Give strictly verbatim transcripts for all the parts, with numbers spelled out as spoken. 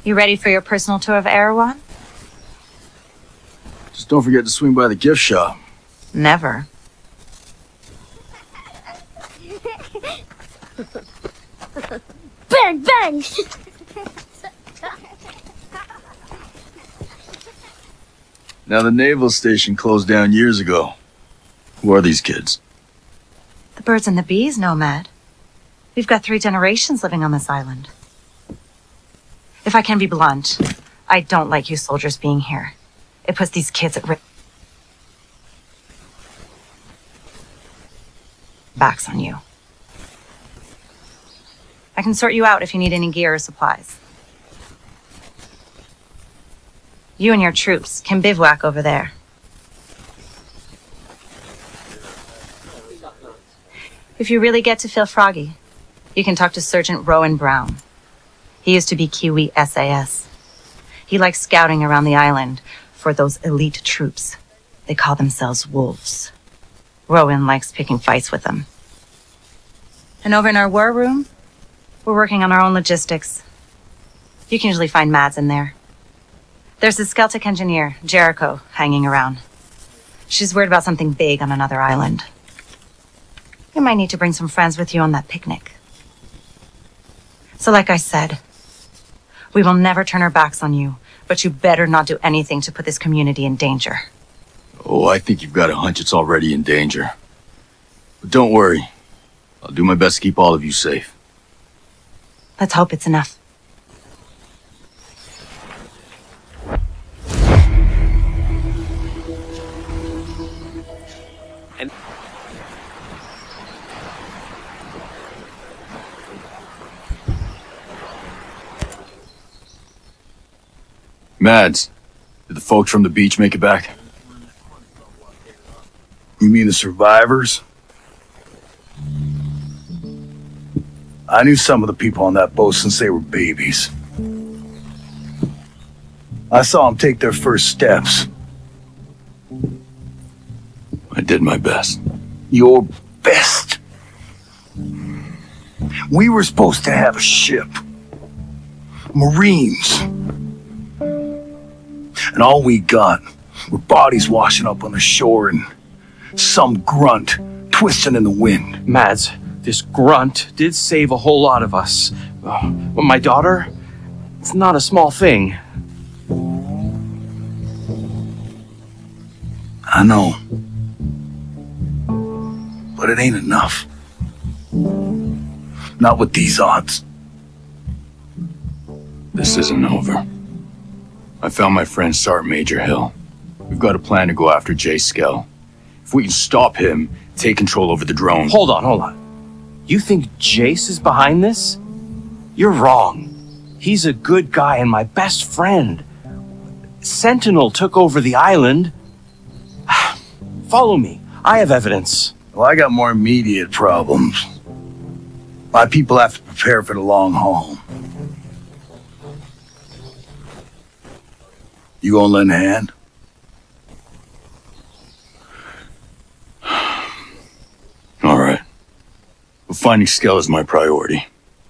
You ready for your personal tour of Erewhon? Just don't forget to swing by the gift shop. Never. Bang, bang! Now, the naval station closed down years ago. Who are these kids? The birds and the bees, Nomad. We've got three generations living on this island. If I can be blunt, I don't like you soldiers being here. It puts these kids at risk. Backs on you. I can sort you out if you need any gear or supplies. You and your troops can bivouac over there. If you really get to feel froggy, you can talk to Sergeant Rowan Brown. He used to be Kiwi S A S. He likes scouting around the island for those elite troops. They call themselves wolves. Rowan likes picking fights with them. And over in our war room, we're working on our own logistics. You can usually find Mads in there. There's this Celtic engineer, Jericho, hanging around. She's worried about something big on another island. You might need to bring some friends with you on that picnic. So like I said, we will never turn our backs on you, but you better not do anything to put this community in danger. Oh, I think you've got a hunch it's already in danger. But don't worry. I'll do my best to keep all of you safe. Let's hope it's enough. And Mads, did the folks from the beach make it back? You mean the survivors? I knew some of the people on that boat since they were babies. I saw them take their first steps. I did my best. Your best. We were supposed to have a ship. Marines. And all we got were bodies washing up on the shore and some grunt twisting in the wind. Mads, this grunt did save a whole lot of us. Uh, but my daughter, it's not a small thing. I know. But it ain't enough. Not with these odds. This isn't over. I found my friend Sergeant Major Hill. We've got a plan to go after Jay Skell. If we can stop him, take control over the drone. Hold on, hold on. You think Jace is behind this? You're wrong. He's a good guy and my best friend. Sentinel took over the island. Follow me. I have evidence. Well, I got more immediate problems. My people have to prepare for the long haul. You gonna lend a hand? All right. But finding Skell is my priority.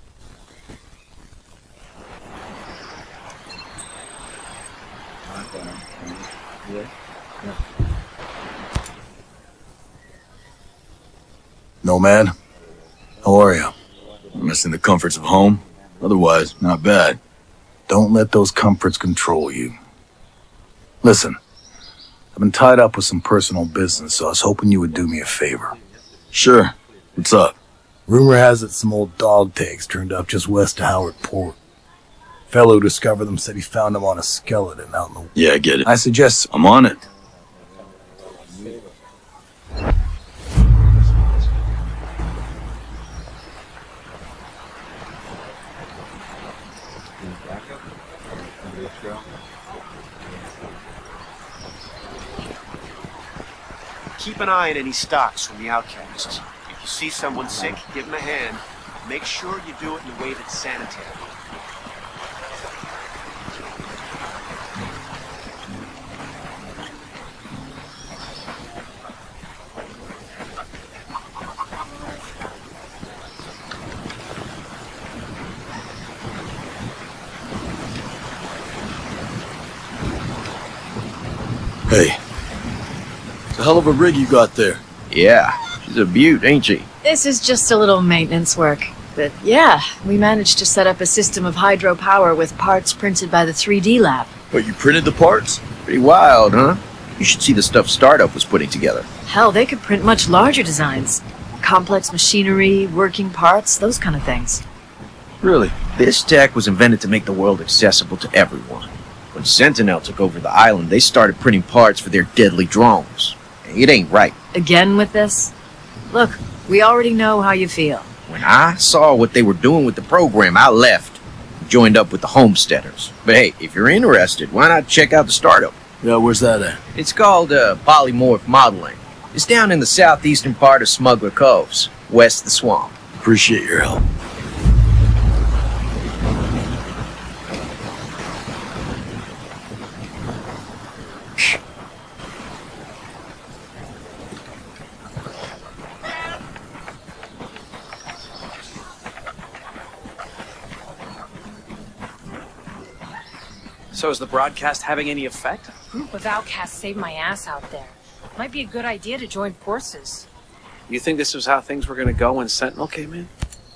Nomad, how are you? Missing the comforts of home. Otherwise, not bad. Don't let those comforts control you. Listen, I've been tied up with some personal business, so I was hoping you would do me a favor. Sure. What's up? Rumor has it some old dog tags turned up just west of Howard Port. Fellow who discovered them said he found them on a skeleton out in the... Yeah, I get it. I suggest... I'm on it. Keep an eye on any stocks from the outcasts. If you see someone sick, give them a hand. Make sure you do it in a way that's sanitary. Hey. It's a hell of a rig you got there. Yeah, she's a beaut, ain't she? This is just a little maintenance work. But yeah, we managed to set up a system of hydropower with parts printed by the three D lab. But you printed the parts? Pretty wild, huh? You should see the stuff Startup was putting together. Hell, they could print much larger designs. Complex machinery, working parts, those kind of things. Really? This tech was invented to make the world accessible to everyone. When Sentinel took over the island, they started printing parts for their deadly drones. It ain't right. Again with this? Look, we already know how you feel. When I saw what they were doing with the program, I left. Joined up with the Homesteaders. But hey, if you're interested, why not check out the Startup? Yeah, where's that at? It's called uh, Polymorph Modeling. It's down in the southeastern part of Smuggler Coves, west of the swamp. Appreciate your help. So is the broadcast having any effect? Group of outcasts saved my ass out there. Might be a good idea to join forces. You think this was how things were going to go when Sentinel came in?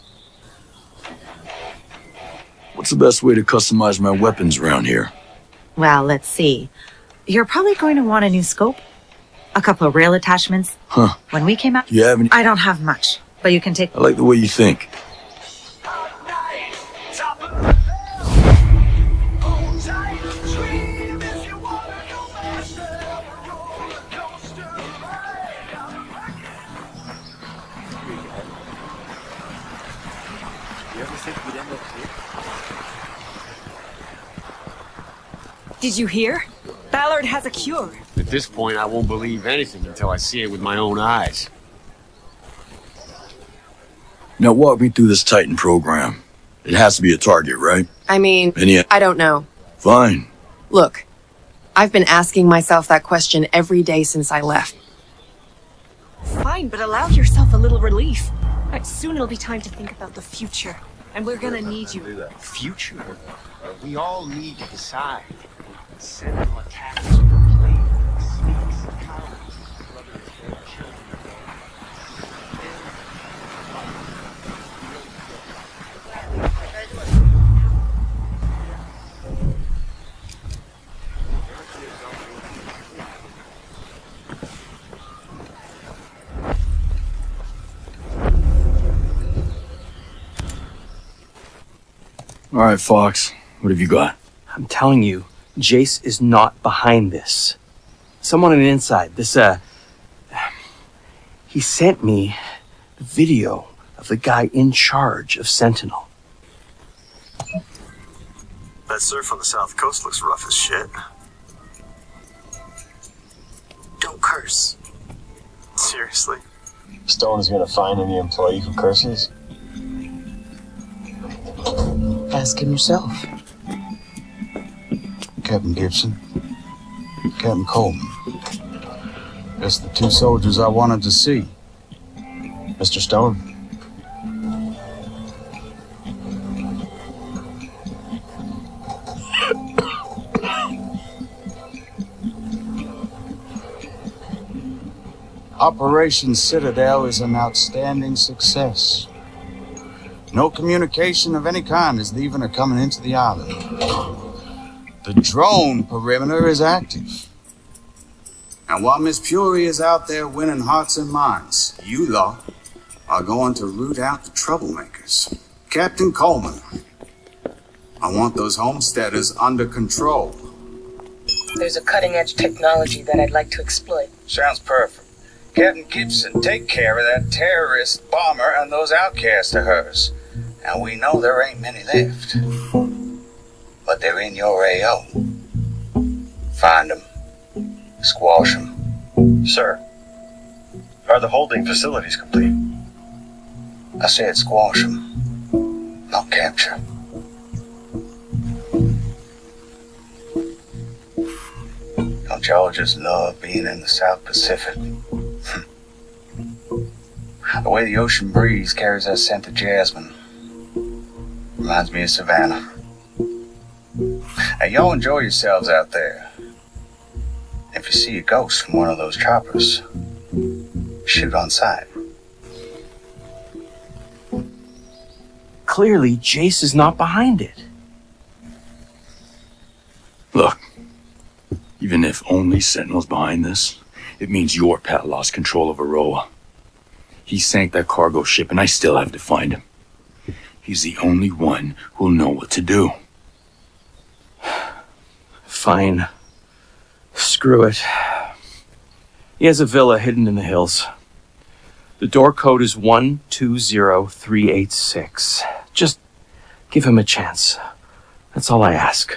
What's the best way to customize my weapons around here? Well, let's see. You're probably going to want a new scope. A couple of rail attachments. Huh. When we came out, You have any? I don't have much, but you can take... I like the way you think. Did you hear? Ballard has a cure. At this point, I won't believe anything until I see it with my own eyes. Now walk me through this Titan program. It has to be a target, right? I mean, Any... I don't know. Fine. Look, I've been asking myself that question every day since I left. Fine, but allow yourself a little relief. Right, soon it'll be time to think about the future. And we're gonna need you. Future? We all need to decide. Sentinel attacks are playing sneaks, cowards, brothers, their children. All right, Fox. What have you got? I'm telling you, Jace is not behind this. Someone on the inside, this, uh... He sent me the video of the guy in charge of Sentinel. That surf on the south coast looks rough as shit. Don't curse. Seriously? Stone is gonna find any employee who curses? Ask him yourself. Captain Gibson, Captain Coleman. That's the two soldiers I wanted to see. Mister Stone? Operation Citadel is an outstanding success. No communication of any kind is leaving or coming into the island. The drone perimeter is active. And while Miss Fury is out there winning hearts and minds, you lot are going to root out the troublemakers. Captain Coleman, I want those homesteaders under control. There's a cutting-edge technology that I'd like to exploit. Sounds perfect. Captain Gibson, take care of that terrorist bomber and those outcasts of hers. And we know there ain't many left. But they're in your A O. Find them. Squash them. Sir, are the holding facilities complete? I said squash them, not capture. Don't y'all just love being in the South Pacific? The way the ocean breeze carries that scent of jasmine reminds me of Savannah. Hey, y'all enjoy yourselves out there. If you see a ghost from one of those choppers, shoot on sight. Clearly, Jace is not behind it. Look, even if only Sentinel's behind this, it means your pal lost control of Aroa. He sank that cargo ship and I still have to find him. He's the only one who'll know what to do. Fine. Screw it. He has a villa hidden in the hills. The door code is one two zero three eight six. Just give him a chance. That's all I ask.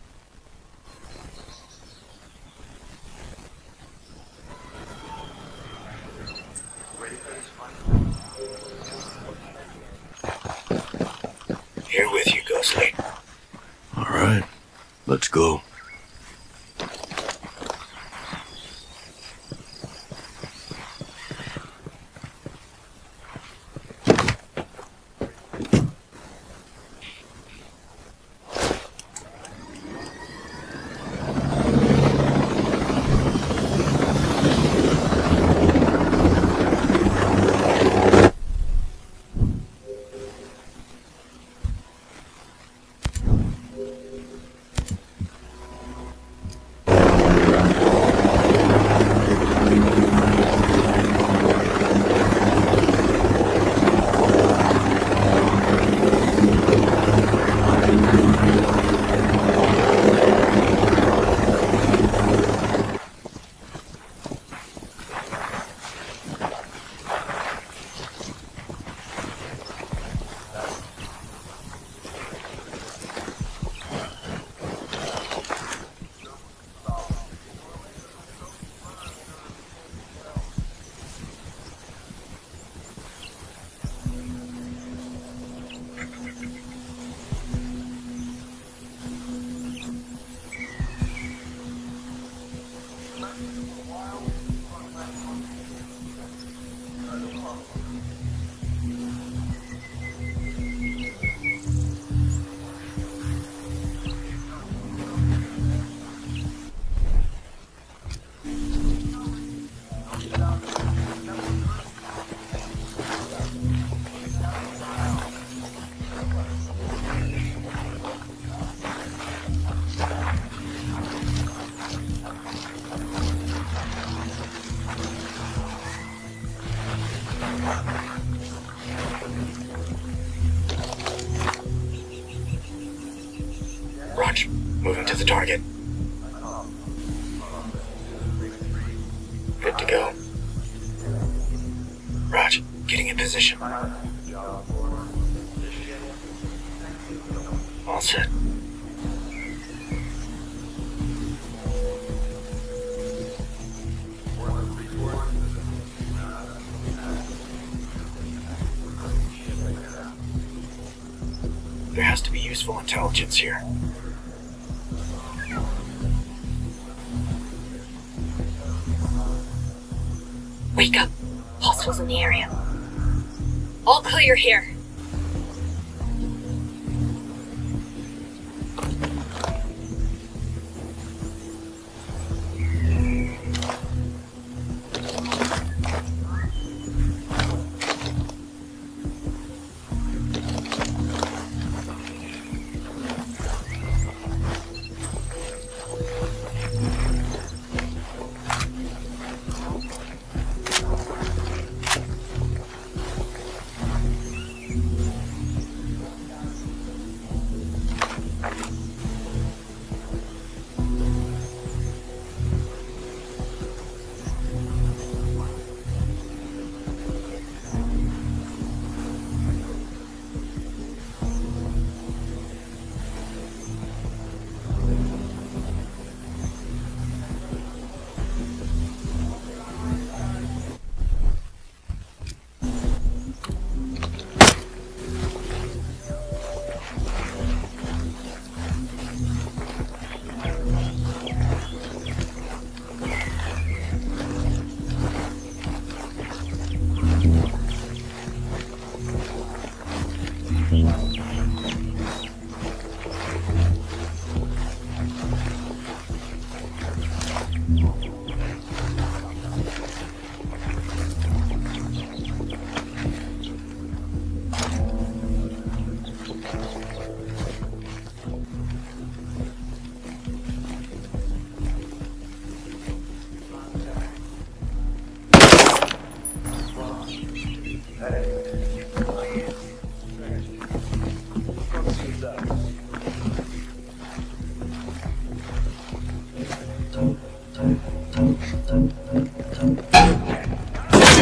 Here with you, Ghostly. All right, let's go. Roger. Moving to the target. Good to go. Roger. Getting in position. All set. There has to be useful intelligence here. Wake up. Hostiles in the area. All clear here. Mm-hmm.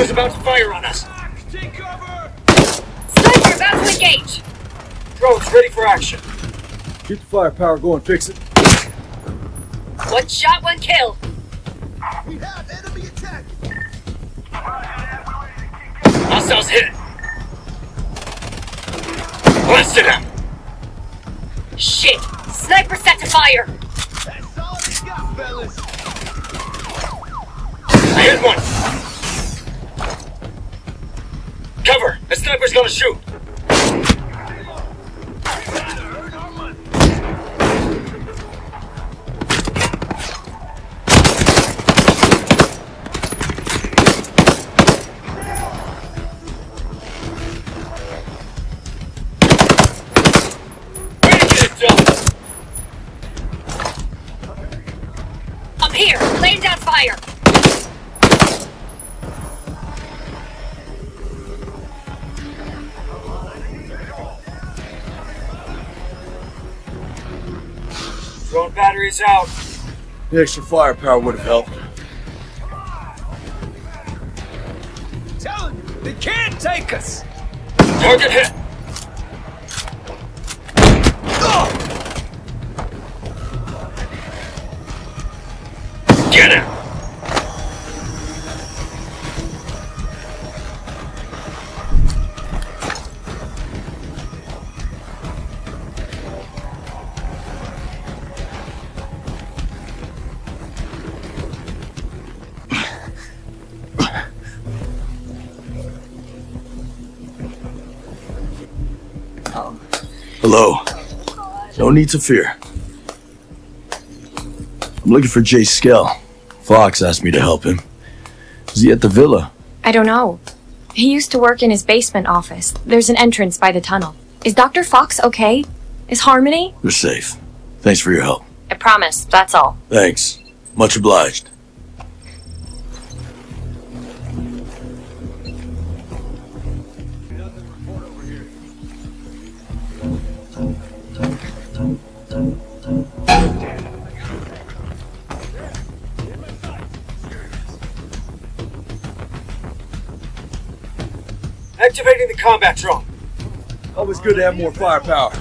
Sniper's about to fire on us. Sniper about to engage. Drone's ready for action. Keep the firepower going, fix it. One shot, one kill. We have enemy attack. Hostiles hit. Blasted him. Shit! Sniper set to fire. That's all we got, fellas. I hit one. Cover. The sniper's gonna shoot. I'm here, laying down fire. Drone battery's out. The extra firepower would have helped. Tell them they can't take us. Target hit. Get him! Hello. No need to fear. I'm looking for Jay Skell. Fox asked me to help him. Is he at the villa? I don't know. He used to work in his basement office. There's an entrance by the tunnel. Is Doctor Fox okay? Is Harmony? We're safe. Thanks for your help. I promise, that's all. Thanks. Much obliged. Activating the combat drone. Always good to have more firepower.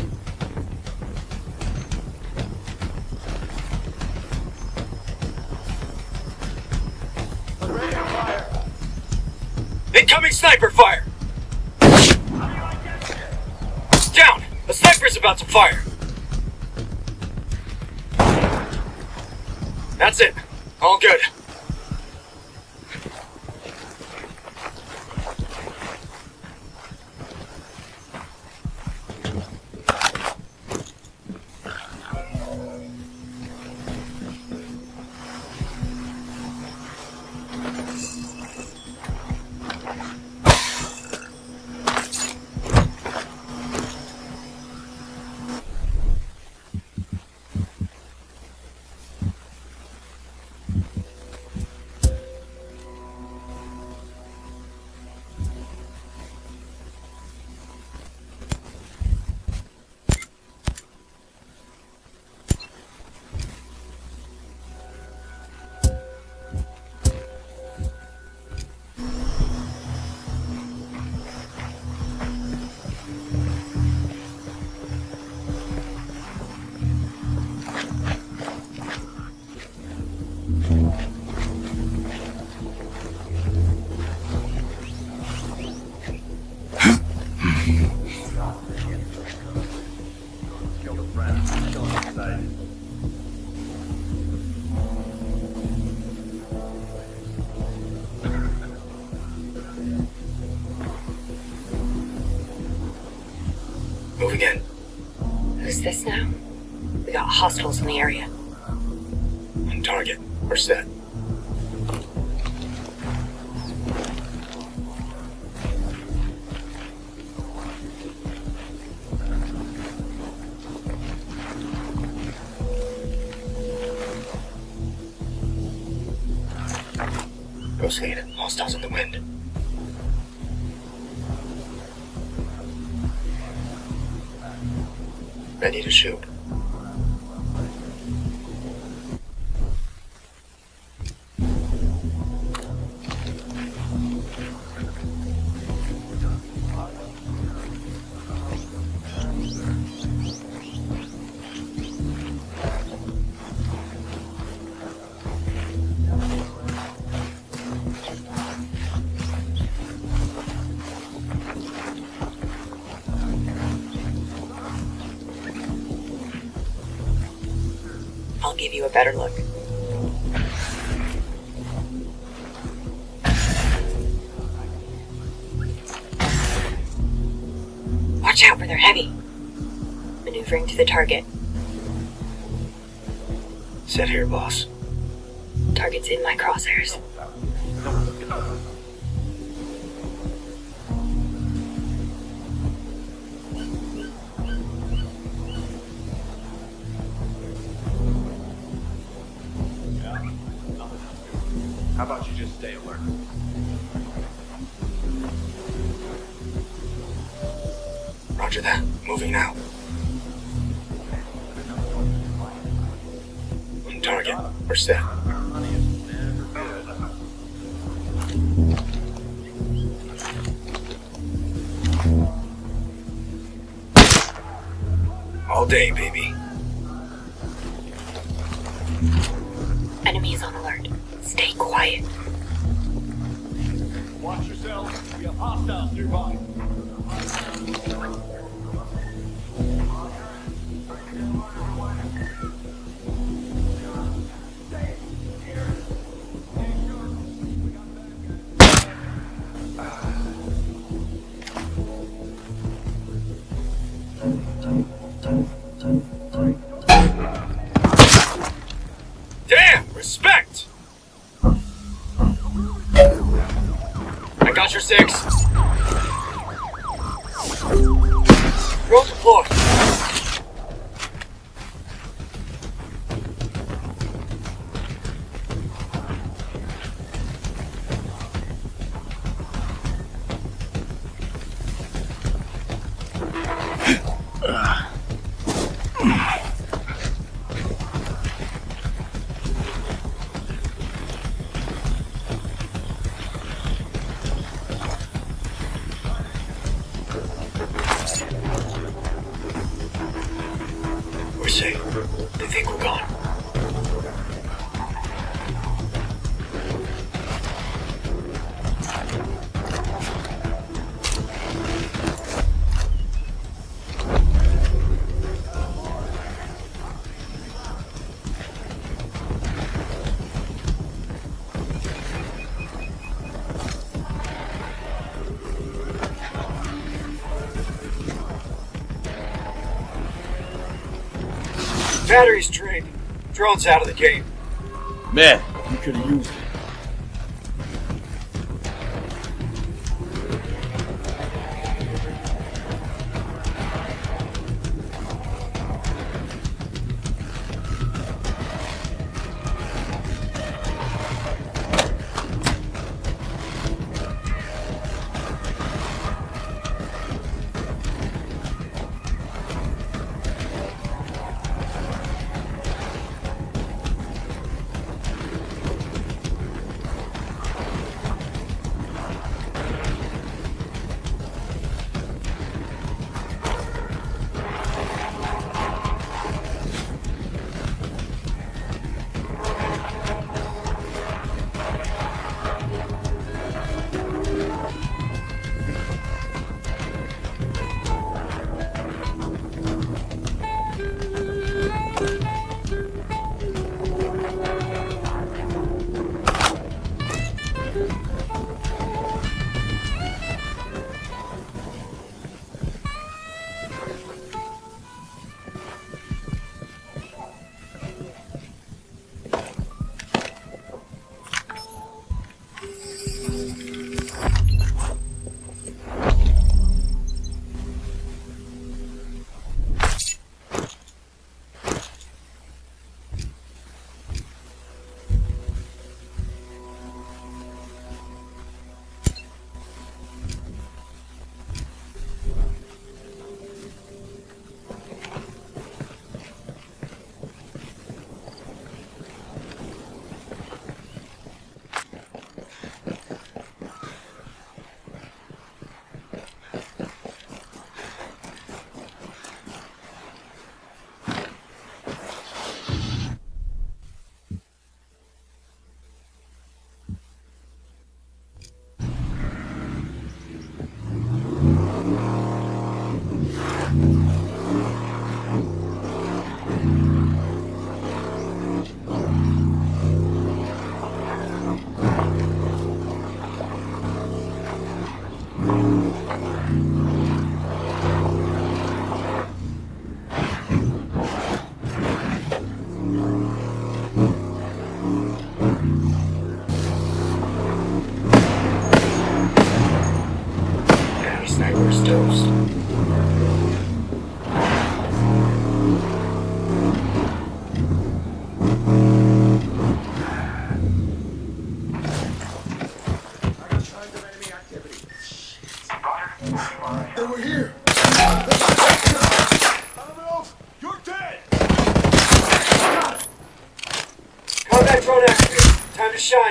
Incoming sniper fire! Down! A sniper's about to fire! That's it. All good. Moving in. Who's this now? We got hostiles in the area. On target. We're set. Ghost lead. Hostiles in the wind. Ready to shoot. I'll give you a better look. Watch out for their heavy. Maneuvering to the target. Set here, boss. Target's in my crosshairs. How about you just stay alert? Roger that. Moving now. On target. We're set. All day, baby. Enemies on alert. Stay quiet. Watch yourselves. We have hostiles nearby. Damn! Respect! I got your six. Roll the floor. We're safe. They think we're gone. Battery's drained. Drone's out of the game. Man, you could have used it.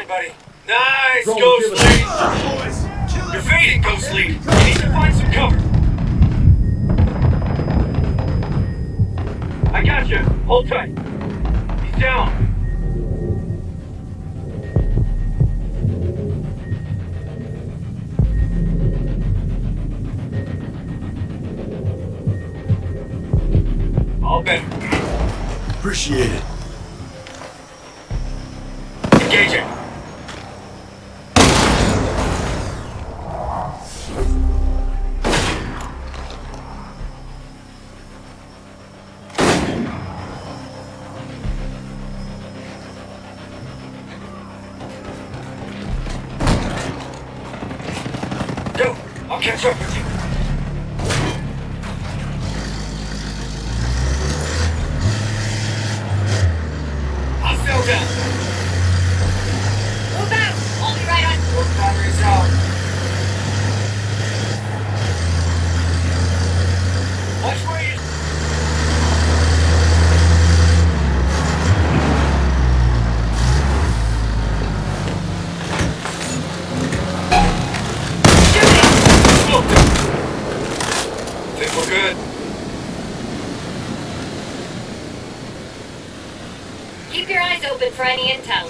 buddy. Nice, Ghost Lead. You're fading, Ghost Lead. You need to find some cover. I got you. Hold tight. He's down. All better. Appreciate it. Engaging. Go. I'll catch up with you. Hostile down. Move out! I'll be right on. Those batteries out. Watch where you... Think we're good. Keep your eyes open for any intel.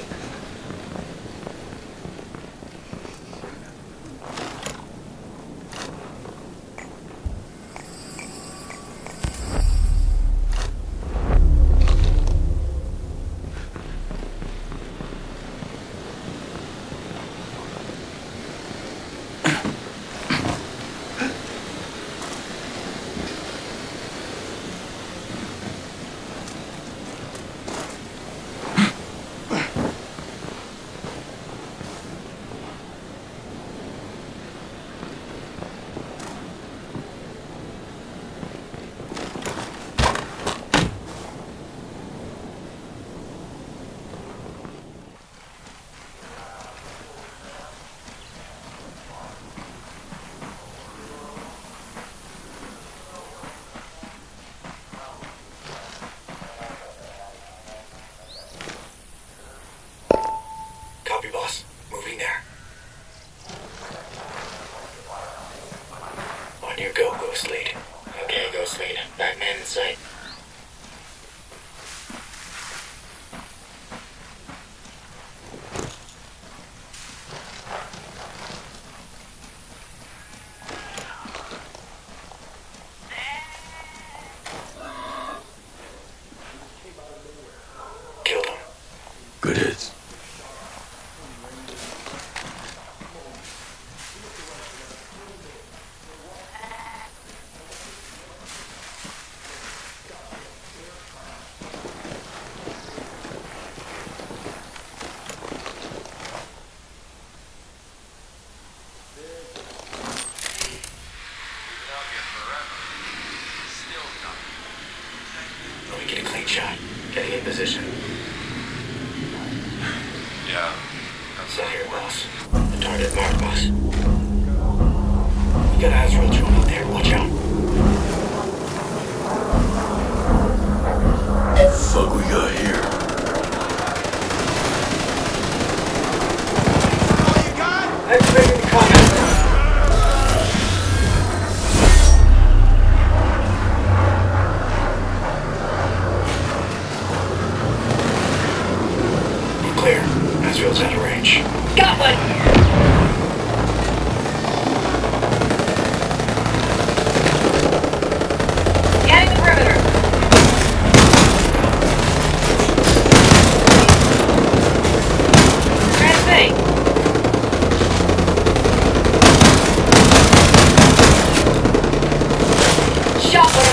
Copy, boss. Moving there. On your go, Ghost Lead. Okay, Ghost Lead. Batman in sight. Killed him. Good hits. Let me get a clean shot. Getting in position. Yeah. Set here, boss. The target mark, boss. You got Azrael drone out there. Watch out. What the fuck we got here? Activating the combat. Clear. Azrael's out of range. Got one! Getting the perimeter. Transmitting. Shot one